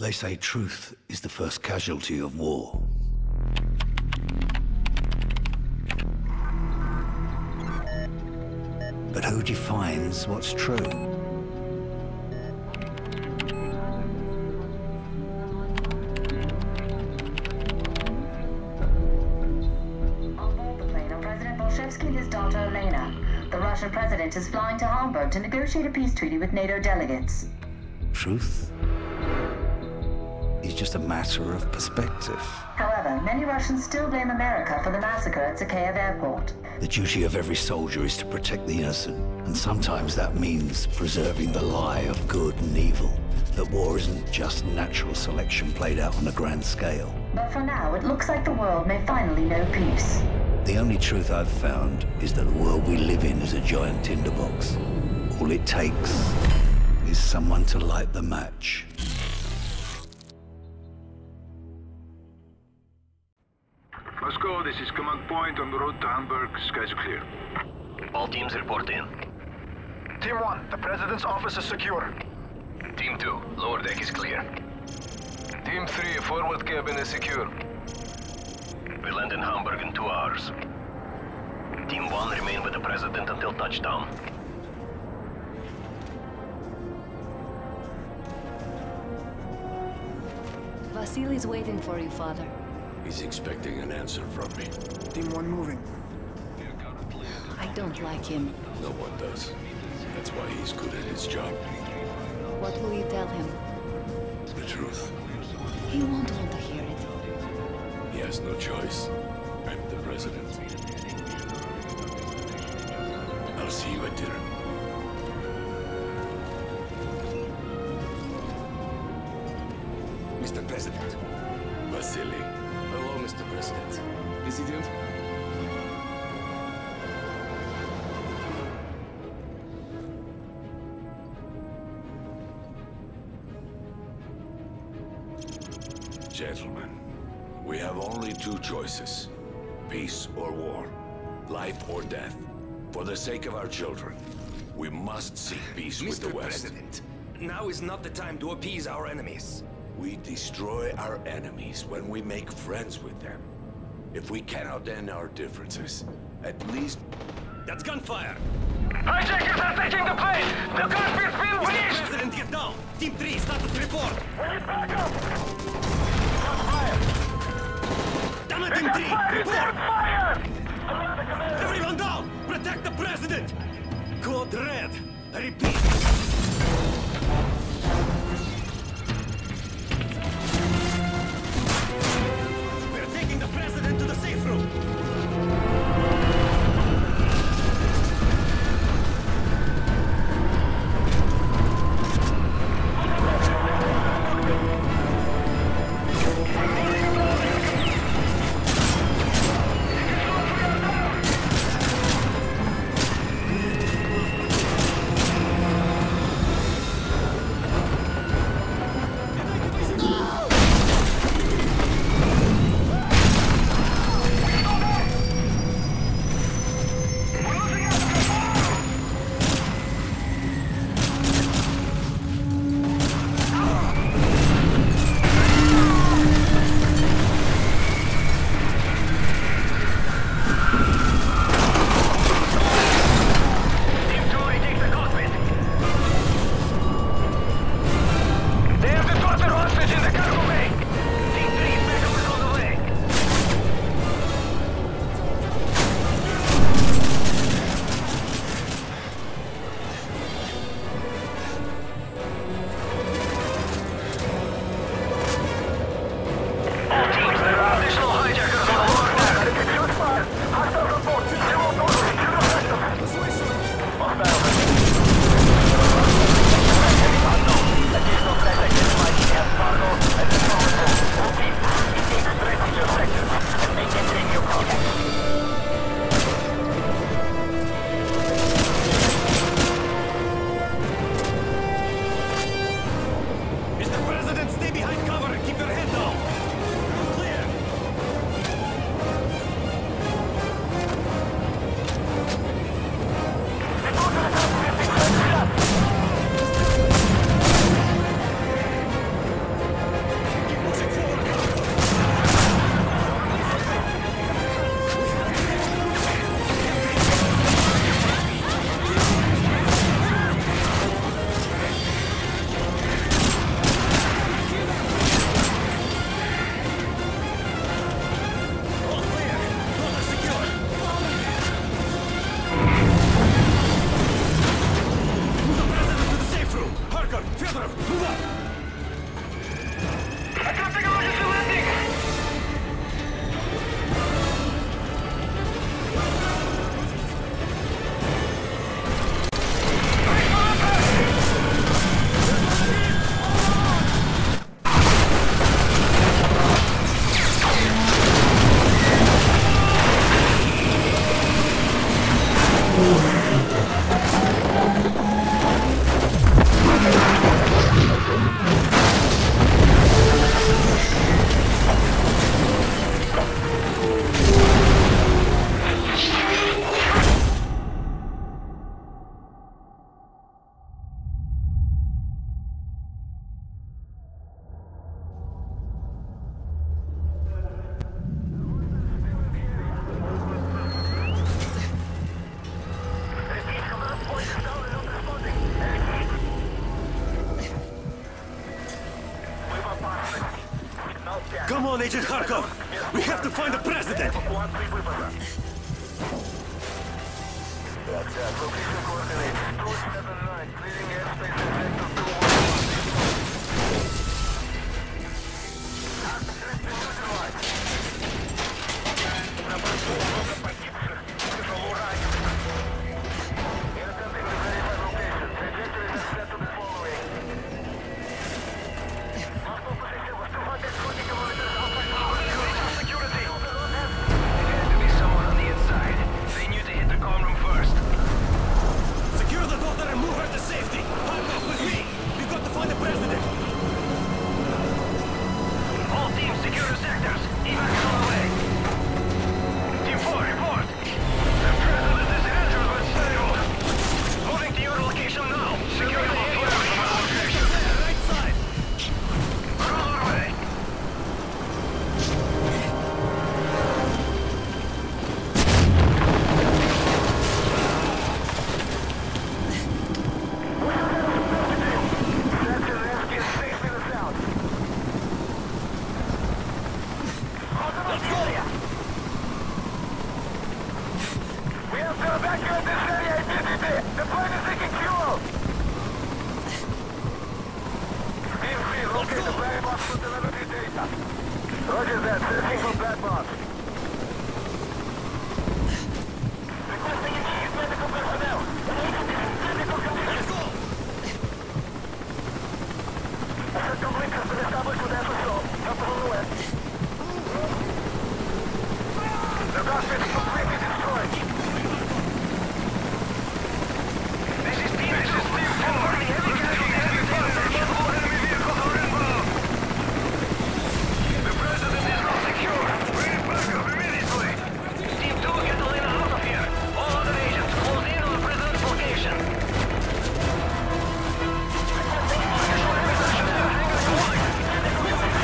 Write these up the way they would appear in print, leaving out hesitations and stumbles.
They say truth is the first casualty of war. But who defines what's true? And his daughter Elena. The Russian president is flying to Hamburg to negotiate a peace treaty with NATO delegates. Truth is just a matter of perspective. However, many Russians still blame America for the massacre at Zakhaev Airport. The duty of every soldier is to protect the innocent, and sometimes that means preserving the lie of good and evil. That war isn't just natural selection played out on a grand scale. But for now, it looks like the world may finally know peace. The only truth I've found is that the world we live in is a giant tinderbox. All it takes is someone to light the match. Moscow, this is command point on the road to Hamburg. Skies are clear. All teams report in. Team 1, the President's office is secure. Team 2, lower deck is clear. Team 3, forward cabin is secure. We land in Hamburg in 2 hours. Team 1 remain with the President until touchdown. Vasily's waiting for you, Father. He's expecting an answer from me. Team 1 moving. I don't like him. No one does. That's why he's good at his job. What will you tell him? The truth. He won't want to hear it. He has no choice. I'm the president. I'll see you at dinner. Mr. President. Vasily. Hello, Mr. President. President? Gentlemen, we have only 2 choices. Peace or war. Life or death. For the sake of our children, we must seek peace with the West. Mr. President, now is not the time to appease our enemies. We destroy our enemies when we make friends with them. If we cannot end our differences, at least... That's gunfire! Hijackers are taking the plane! The cockpit's been Mr. breached! President, get down! Team 3, status report! We need backup! Damn it, Team 3, report! Fire! Everyone down! Protect the President! Code Red, I repeat. We're taking the President to the safe room! Come on, Agent Kharkov! We have to find the president! Location coordinates 279, clearing airspace in sector 2. Roger that, searching for black box. Requesting immediate medical personnel. An agent is in critical condition. Let's go! A certain link has been established with aerosol. Up on the west. The cockpit is completely destroyed. This is Team 4. Heavy casualties have been found. Multiple enemy vehicles are involved. The president is not secure. Bring it back up immediately. Team 2, get Elena out of here. All other agents, close in on the president's location. Requesting additional reduction to Hangar 1.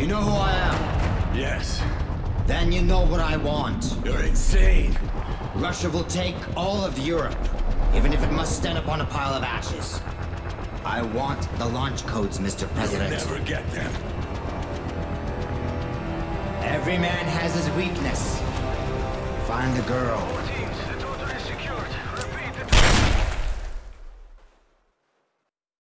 You know who I am? Yes. Then you know what I want. You're insane. Russia will take all of Europe, even if it must stand upon a pile of ashes. I want the launch codes, Mr. President. You'll never get them. Every man has his weakness. Find the girl.